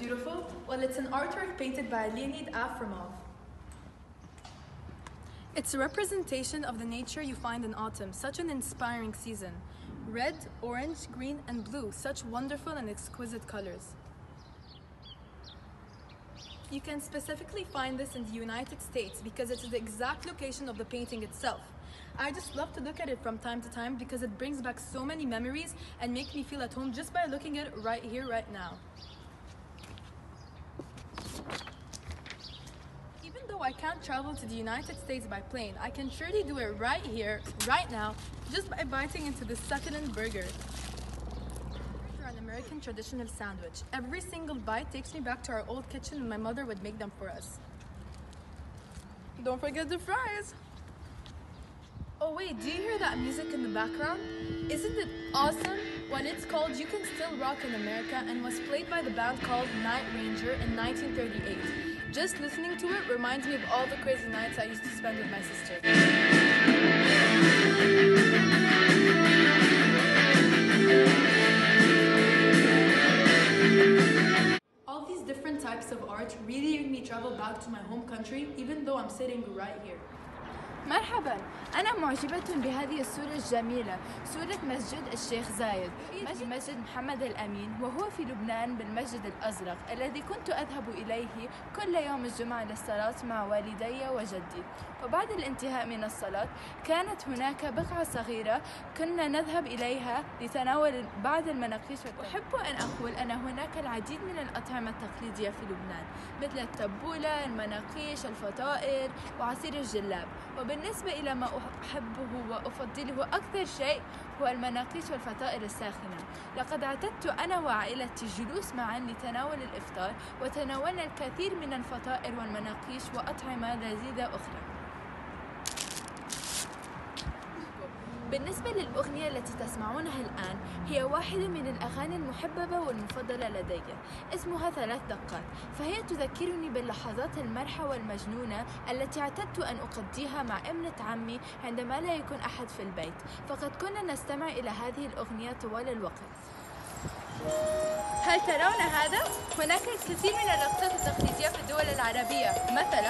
beautiful? Well, it's an artwork painted by Leonid Afremov. It's a representation of the nature you find in autumn, such an inspiring season. Red, orange, green, and blue, such wonderful and exquisite colors. You can specifically find this in the United States because it's the exact location of the painting itself. I just love to look at it from time to time because it brings back so many memories and makes me feel at home just by looking at it right here, right now. Even though I can't travel to the United States by plane, I can surely do it right here, right now, just by biting into this succulent burger. An American traditional sandwich. Every single bite takes me back to our old kitchen when my mother would make them for us. Don't forget the fries! Oh wait, do you hear that music in the background? Isn't it awesome? Well, it's called You Can Still Rock in America and was played by the band called Night Ranger in 1938. Just listening to it reminds me of all the crazy nights I used to spend with my sister. All these different types of art really make me travel back to my home country even though I'm sitting right here. مرحبا، أنا معجبة بهذه الصورة الجميلة، صورة مسجد الشيخ زايد، مسجد محمد الأمين، وهو في لبنان بالمسجد الأزرق الذي كنت أذهب إليه كل يوم الجمعة للصلاة مع والدي وجدي. وبعد الانتهاء من الصلاة كانت هناك بقعة صغيرة كنا نذهب إليها لتناول بعض المناقيش. أحب أن أقول أن هناك العديد من الأطعمة التقليدية في لبنان مثل التبولة، المناقيش، الفطائر وعصير الجلاب. وبالنسبة إلى ما أحبه وأفضله أكثر شيء هو المناقيش والفطائر الساخنة. لقد اعتدت أنا وعائلتي الجلوس معا لتناول الإفطار وتناولنا الكثير من الفطائر والمناقيش وأطعمة لذيذة أخرى. بالنسبة للأغنية التي تسمعونها الآن هي واحدة من الأغاني المحببة والمفضلة لدي، اسمها 3 دقات، فهي تذكرني باللحظات المرحة والمجنونة التي اعتدت أن أقضيها مع ابنة عمي عندما لا يكون أحد في البيت، فقد كنا نستمع إلى هذه الأغنية طوال الوقت. هل ترون هذا؟ هناك الكثير من الرقصات التقليدية في الدول العربية، مثلا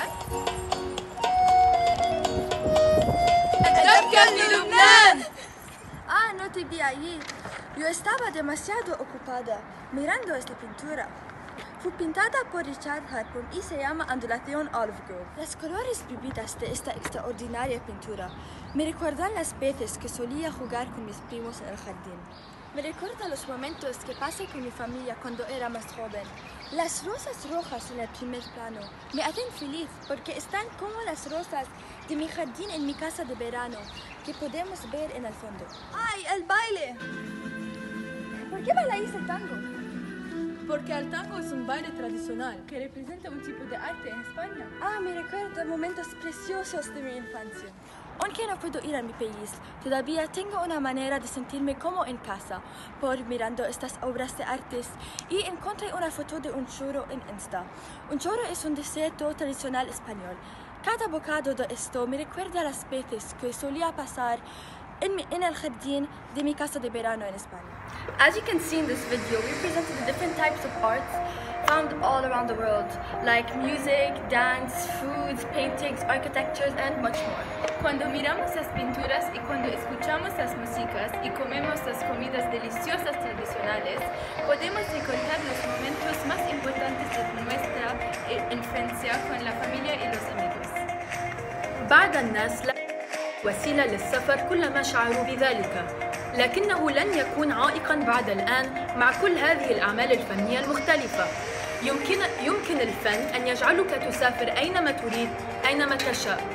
¡Adapcan de Lubnan! Ah, no te vi allí. Yo estaba demasiado ocupada mirando esta pintura. Fue pintada por Richard Harpum y se llama Ondulación Olive Grove. Las colores vividas de esta extraordinaria pintura me recuerdan las veces que solía jugar con mis primos en el jardín. Me recuerda los momentos que pasé con mi familia cuando era más joven. Las rosas rojas en el primer plano me hacen feliz porque están como las rosas de mi jardín en mi casa de verano que podemos ver en el fondo. ¡Ay, el baile! ¿Por qué bailáis el tango? Porque el tango es un baile tradicional que representa un tipo de arte en España. Ah, me recuerda momentos preciosos de mi infancia. Aunque no puedo ir a mi país, todavía tengo una manera de sentirme como en casa por mirando estas obras de arte y encontré una foto de un churro en Insta. Un churro es un desierto tradicional español. Cada bocado de esto me recuerda las veces que solía pasar en el jardín de mi casa de verano en España. As you can see in this video, we presented the different types of arts found all around the world, like music, dance, foods, paintings, architectures, and much more. Cuando miramos las pinturas y cuando escuchamos las músicas y comemos las comidas deliciosas tradicionales, podemos recordar los momentos más importantes de nuestra infancia con la familia y los amigos. بعد الناس لا وسيلة للسفر كلما شعروا بذلك، لكنه لن يكون عائقاً بعد الآن مع كل هذه الأعمال الفنية المختلفة. يمكن الفن أن يجعلك تسافر أينما تريد أينما تشاء.